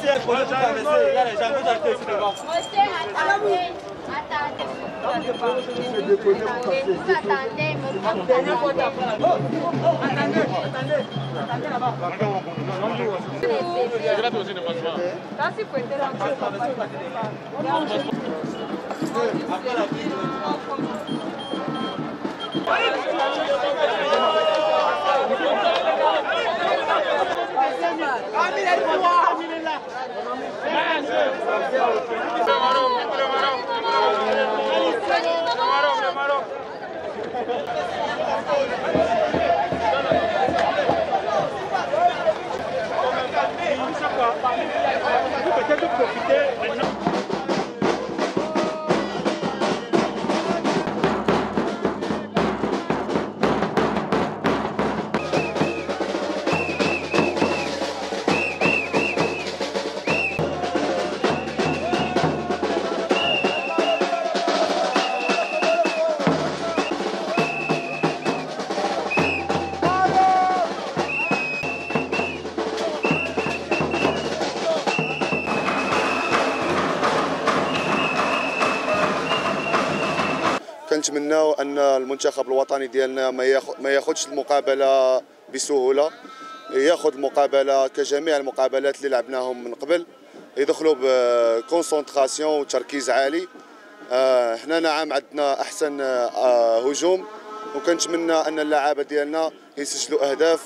كنتمناو ان المنتخب الوطني ديالنا ما ياخذش المقابله بسهوله، ياخذ المقابله كجميع المقابلات اللي لعبناهم من قبل، يدخلوا بكونسونطراسيون وتركيز عالي. حنا نعم عندنا احسن هجوم، وكنتمنى ان اللعابه ديالنا يسجلوا اهداف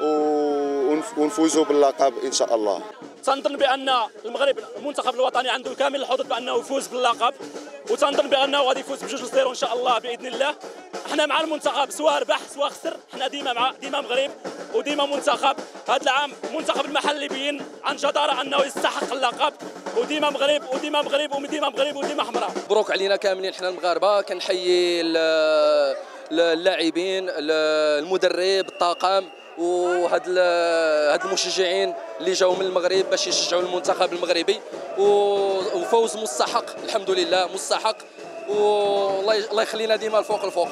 ونفوزوا باللقب ان شاء الله. تنظن بان المغرب المنتخب الوطني عنده كامل الحظوظ بانه يفوز باللقب، وتنظن بانه غادي يفوز ب2-0 ان شاء الله باذن الله. احنا مع المنتخب سواء ربح سواء خسر، احنا ديما مغرب وديما منتخب. هذا العام المنتخب المحلي بين عن جداره انه يستحق اللقب، وديما مغرب وديما مغرب وديما مغرب وديما حمراء. مبروك علينا كاملين حنا المغاربه. كنحيي اللاعبين، المدرب، الطاقم، وهاد المشجعين اللي جاوا من المغرب باش يشجعوا المنتخب المغربي، وفوز مستحق الحمد لله مستحق، والله يخلينا ديما الفوق.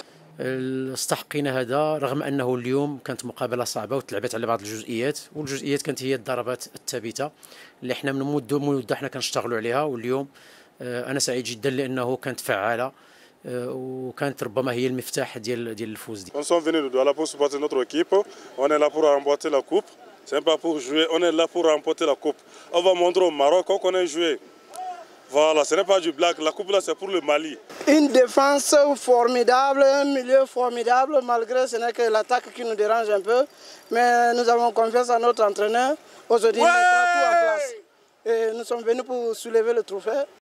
استحقينا هذا رغم انه اليوم كانت مقابله صعبه وتلعبت على بعض الجزئيات، والجزئيات كانت هي الضربات الثابته اللي احنا من مده حنا كنشتغلوا عليها، واليوم انا سعيد جدا لانه كانت فعاله وكانت ربما هي المفتاح ديال الفوز. On sont venus de Douala pour supporter notre équipe. On est là pour remporter la coupe. C'est pas pour jouer, on est là pour remporter la coupe. On va montrer au Maroc qu'on a joué. Voilà, ce n'est pas du blague. La coupe là, c'est pour le Mali. Une défense formidable, un milieu formidable, malgré ce n'est que l'attaque qui nous dérange un peu. Mais nous avons confiance à notre entraîneur. Aujourd'hui, il mettra tout en place. Et nous sommes venus pour soulever le trophée.